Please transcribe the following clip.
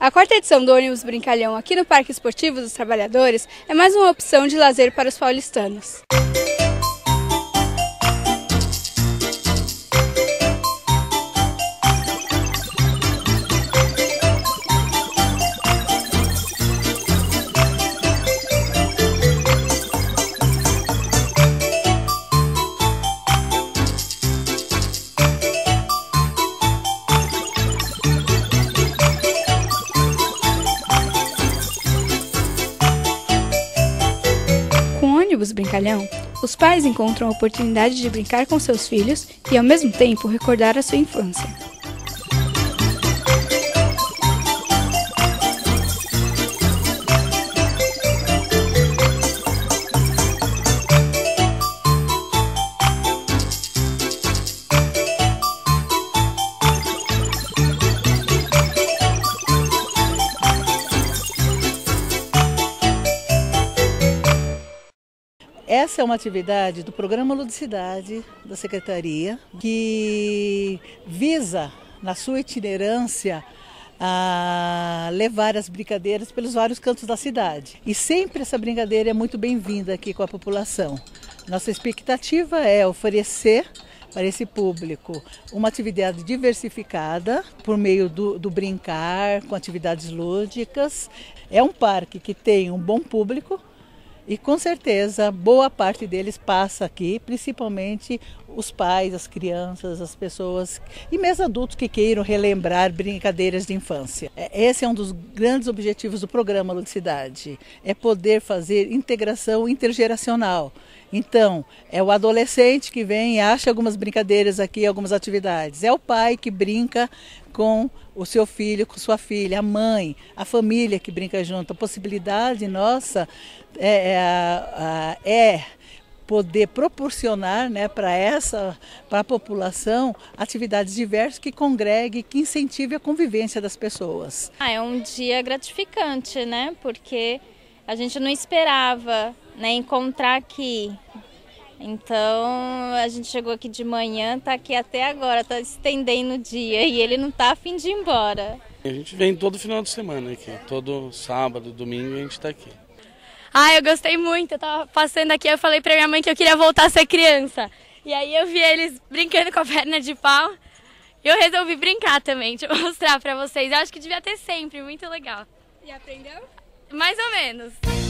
A quarta edição do ônibus Brincalhão aqui no Parque Esportivo dos Trabalhadores é mais uma opção de lazer para os paulistanos. Com o ônibus Brincalhão, os pais encontram a oportunidade de brincar com seus filhos e, ao mesmo tempo, recordar a sua infância. Essa é uma atividade do Programa Ludicidade da Secretaria, que visa, na sua itinerância, a levar as brincadeiras pelos vários cantos da cidade. E sempre essa brincadeira é muito bem-vinda aqui com a população. Nossa expectativa é oferecer para esse público uma atividade diversificada por meio do brincar, com atividades lúdicas. É um parque que tem um bom público, e com certeza boa parte deles passa aqui, principalmente os pais, as crianças, as pessoas e mesmo adultos que queiram relembrar brincadeiras de infância. Esse é um dos grandes objetivos do programa Ludicidade, é poder fazer integração intergeracional. Então, é o adolescente que vem e acha algumas brincadeiras aqui, algumas atividades. É o pai que brinca com o seu filho, com sua filha, a mãe, a família que brinca junto. A possibilidade nossa é poder proporcionar, né, para a população atividades diversas que congreguem, que incentive a convivência das pessoas. É um dia gratificante, né? Porque a gente não esperava, né, encontrar aqui. Então a gente chegou aqui de manhã, tá aqui até agora, tá estendendo o dia e ele não tá a fim de ir embora. A gente vem todo final de semana aqui, todo sábado, domingo a gente tá aqui. Eu gostei muito, eu tava passando aqui, eu falei pra minha mãe que eu queria voltar a ser criança. E aí eu vi eles brincando com a perna de pau e eu resolvi brincar também, deixa eu mostrar pra vocês. Eu acho que devia ter sempre, muito legal. E aprendeu? Mais ou menos.